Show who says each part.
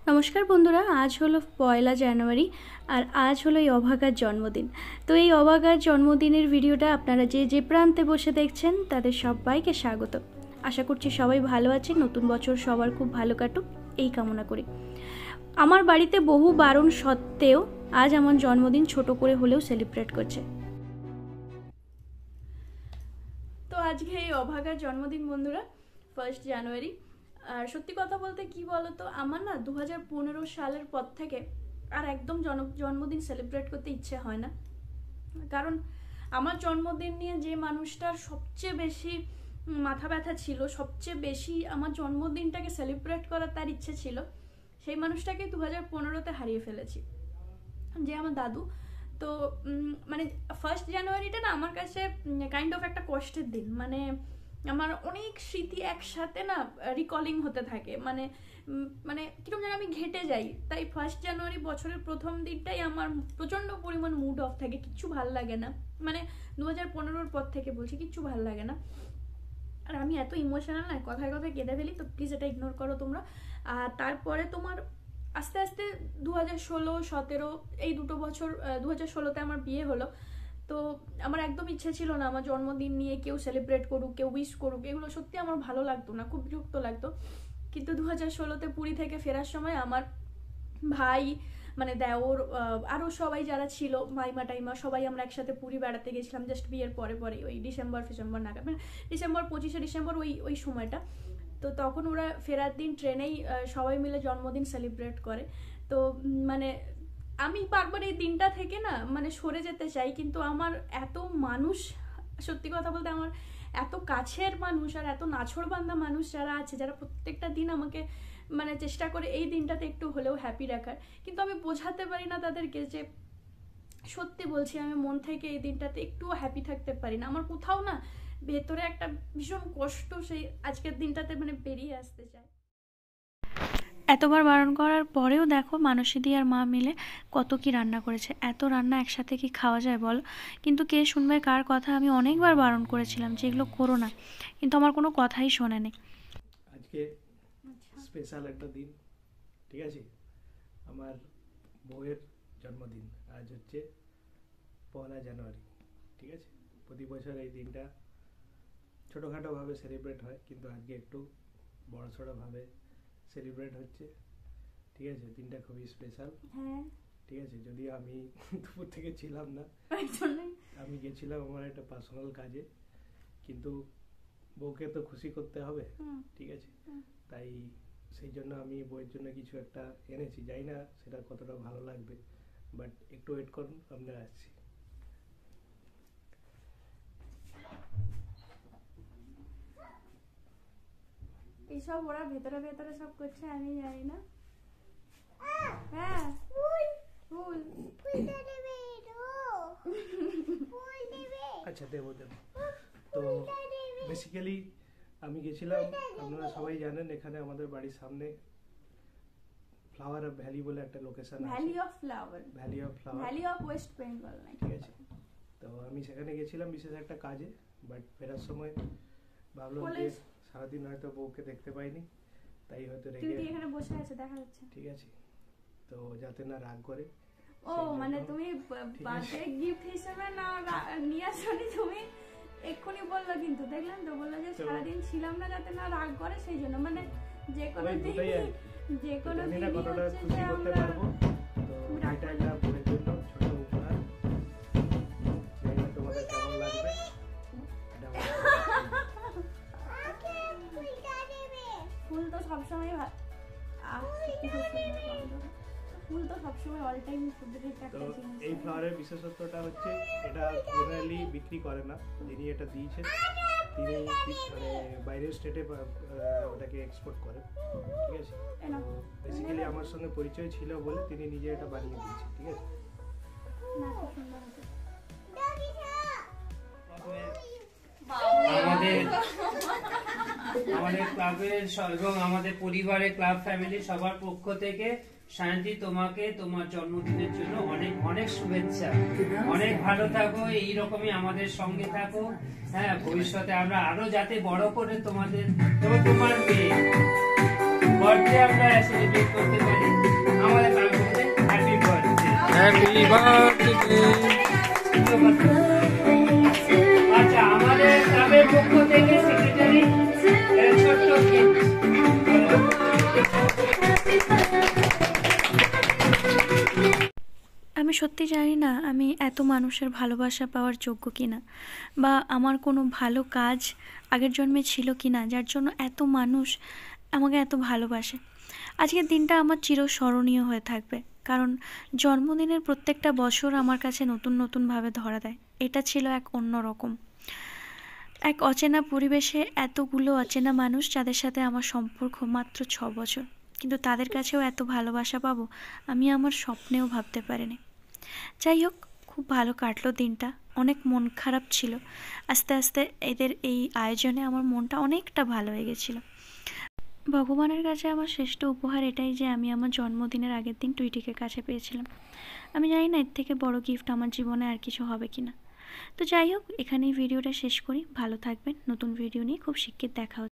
Speaker 1: নমস্কার বন্ধুরা, আজ হলো 1 জানুয়ারি আর আজ হলো এই অভাগার জন্মদিন। তো এই অভাগার জন্মদিনের ভিডিওটা আপনারা যে যে প্রান্তে বসে দেখছেন তাদের সবাইকে স্বাগত। আশা করছি সবাই ভালো আছেন, নতুন বছর সবার খুব ভালো কাটুক এই কামনা করি। আমার বাড়িতে বহু বারণ সত্ত্বেও আজ আমার জন্মদিন ছোট করে হলেও সেলিব্রেট করছে। তো আজকে এই অভাগার জন্মদিন বন্ধুরা, 1 জানুয়ারি। আর সত্যি কথা বলতে কি বলতো, আমার না 2015 সালের পর থেকে আর একদম জন্মদিন সেলিব্রেট করতে ইচ্ছে হয় না। কারণ আমার জন্মদিন নিয়ে যে মানুষটার সবচেয়ে বেশি মাথা ব্যথা ছিল, সবচেয়ে বেশি আমার জন্মদিনটাকে সেলিব্রেট করার তার ইচ্ছে ছিল, সেই মানুষটাকে 2015-তে হারিয়ে ফেলেছি, যে আমার দাদু। তো মানে 1 জানুয়ারিটা না আমার কাছে কাইন্ড অফ একটা কষ্টের দিন। মানে আমার অনেক স্মৃতি একসাথে না রিকলিং হতে থাকে, মানে মানে কিরকম যেন আমি ঘেটে যাই। তাই 1 জানুয়ারি বছরের প্রথম দিনটাই আমার প্রচণ্ড পরিমাণ মুড অফ থাকে, কিচ্ছু ভাল লাগে না। মানে 2015-র পর থেকে বলছি, কিচ্ছু ভাল লাগে না। আর আমি এত ইমোশনাল না, কথায় কথায় কেঁদে ফেলি, তো প্লিজ এটা ইগনোর করো তোমরা। আর তারপরে তোমার আস্তে আস্তে 2016-17 এই দুটো বছর, 2016-তে আমার বিয়ে হলো। তো আমার একদম ইচ্ছে ছিল না আমার জন্মদিন নিয়ে কেউ সেলিব্রেট করুক, কেউ উইশ করুক, এগুলো সত্যি আমার ভালো লাগতো না, খুব বিরক্ত লাগতো। কিন্তু 2016-তে পুরী থেকে ফেরার সময় আমার ভাই, মানে দেওর, আরও সবাই যারা ছিল, মাইমা টাইমা, সবাই আমরা একসাথে পুরী বেড়াতে গেছিলাম জাস্ট বিয়ের পরে ওই ডিসেম্বর নাগাদ, মানে ডিসেম্বর 25শে ডিসেম্বর ওই সময়টা। তো তখন ওরা ফেরার দিন ট্রেনেই সবাই মিলে জন্মদিন সেলিব্রেট করে। তো মানে আমি বারবার এই দিনটা থেকে না মানে সরে যেতে চাই, কিন্তু আমার এত মানুষ, সত্যি কথা বলতে আমার এত কাছের মানুষ আর এত নাছোড়বান্ধা মানুষ যারা আছে, যারা প্রত্যেকটা দিন আমাকে মানে চেষ্টা করে এই দিনটাতে একটু হলেও হ্যাপি রাখার, কিন্তু আমি বোঝাতে পারি না তাদেরকে যে সত্যি বলছি আমি মন থেকে এই দিনটাতে একটুও হ্যাপি থাকতে পারি না। আমার কোথাও না ভেতরে একটা ভীষণ কষ্ট সেই আজকের দিনটাতে মানে বেরিয়ে আসতে চায়। এতবার বারণ করার পরেও দেখো মানসীদি আর মা মিলে কত কি রান্না করেছে। এত রান্না একসাথে কি খাওয়া যায় বলো? কিন্তু কে শুনবে কার কথা? আমি অনেকবার বারণ করেছিলাম যে এগুলো করো না, কিন্তু আমার কোনো কথাই শোনেনি।
Speaker 2: আজকে স্পেশাল একটা দিন, ঠিক আছে? আমার বউয়ের জন্মদিন আজ হচ্ছে 1 জানুয়ারি, ঠিক আছে? প্রতি বছর এই দিনটা ছোটোখাটোভাবে সেলিব্রেট হয়, কিন্তু আজকে একটু বড়সড়ভাবে সেলিব্রেট হচ্ছে, ঠিক আছে? দিনটা খুবই স্পেশাল, ঠিক আছে? যদিও আমি দুপুর থেকে ছিলাম না, আমি গেছিলাম আমার একটা পার্সোনাল কাজে, কিন্তু বউকে তো খুশি করতে হবে, ঠিক আছে? তাই সেই জন্য আমি বউয়ের জন্য কিছু একটা এনেছি, জানি না সেটা কতটা ভালো লাগবে, বাট একটু ওয়েট করুন, আমরা আসছি।
Speaker 1: এইসব ওরা ভেতরে ভেতরে সব করছে, আমি জানি না। হ্যাঁ
Speaker 2: আচ্ছা দেবো। তো বেসিক্যালি আমি গেছিলাম, আপনারা সবাই জানেন এখানে আমাদের বাড়ির সামনে ফ্লাওয়ার ভ্যালি বলে একটা লোকেশন আছে, ভ্যালি অফ ওয়েস্ট বেঙ্গল, ঠিক আছে? তো আমি সেখানে গেছিলাম বিশেষ একটা কাজে, বাট ফেরার সময় ভাবলাম যে সারাদিন হয়তো বউকে দেখতে পাইনি, তাই হয়তো রেগে
Speaker 1: এখানে বসে আছে দেখা যাচ্ছে,
Speaker 2: ঠিক আছে? তো যাতে না রাগ করে।
Speaker 1: ও মানে তুমি বার্থডে গিফট হিসেবে না নিয়ে আসনি, তুমি এক্ষুনি বললো, কিন্তু দেখলাম তো বললো যে সারাদিন ছিলাম না যাতে না রাগ করে, সেই জন্য মানে যে কোনো দিন
Speaker 2: কতটা খুশি করতে পারবো। তো এটা একটা বউয়ের জন্য ছোট উপহার, তোমাদের কেমন লাগবে?
Speaker 1: ফুল তো সবসময় ফুল তো সবসময় অল টাইম ফুলের একটা জিনিস।
Speaker 2: এই ফ্লাওয়ারের বিশেষত্বটা হচ্ছে এটা জেনারেলি বিক্রি করে না, যিনি এটা দিয়েছেন তিনি মানে বাইরের স্টেটে ওটাকে এক্সপোর্ট করেন, ঠিক আছে? বেসিক্যালি আমার সঙ্গে পরিচয় ছিল বলে তিনি নিজে এটা বানিয়ে দিয়েছে, ঠিক আছে?
Speaker 3: আমাদের ক্লাবের এবং আমাদের পরিবারের ক্লাব ফ্যামিলি সবার পক্ষ থেকে সায়ন্তী, তোমাকে তোমার জন্মদিনের জন্য অনেক অনেক শুভেচ্ছা। অনেক ভালো থাকো, এইরকমই আমাদের সঙ্গে থাকো। হ্যাঁ, ভবিষ্যতে আমরা আরো যাতে বড় করে তোমার মেয়ে বার্থডে আমরা সেলিব্রেট করতে পারি।
Speaker 4: Happy birthday.
Speaker 3: আচ্ছা, আমাদের ক্লাবের পক্ষ থেকে সেক্রেটারি ছোট্ট gift।
Speaker 1: আমি সত্যি জানি না আমি এত মানুষের ভালোবাসা পাওয়ার যোগ্য কিনা, বা আমার কোনো ভালো কাজ আগের জন্মে ছিল কিনা যার জন্য এত মানুষ আমাকে এত ভালোবাসে। আজকের দিনটা আমার চিরস্মরণীয় হয়ে থাকবে, কারণ জন্মদিনের প্রত্যেকটা বছর আমার কাছে নতুন নতুনভাবে ধরা দেয়। এটা ছিল এক অন্য রকম এক অচেনা পরিবেশে, এতগুলো অচেনা মানুষ যাদের সাথে আমার সম্পর্ক মাত্র 6 বছর, কিন্তু তাদের কাছেও এত ভালোবাসা পাবো আমি আমার স্বপ্নেও ভাবতে পারিনি। যাই হোক, খুব ভালো কাটলো দিনটা। অনেক মন খারাপ ছিল, আস্তে আস্তে এদের এই আয়োজনে আমার মনটা অনেকটা ভালো হয়ে গেছিলো। ভগবানের কাছে আমার শ্রেষ্ঠ উপহার এটাই যে আমি আমার জন্মদিনের আগের দিন টুইটিকে কাছে পেয়েছিলাম। আমি জানি না এর থেকে বড় গিফট আমার জীবনে আর কিছু হবে কিনা। তো যাই হোক, এখানেই ভিডিওটা শেষ করি। ভালো থাকবেন। নতুন ভিডিও নিয়ে খুব শিগগির দেখা হচ্ছে।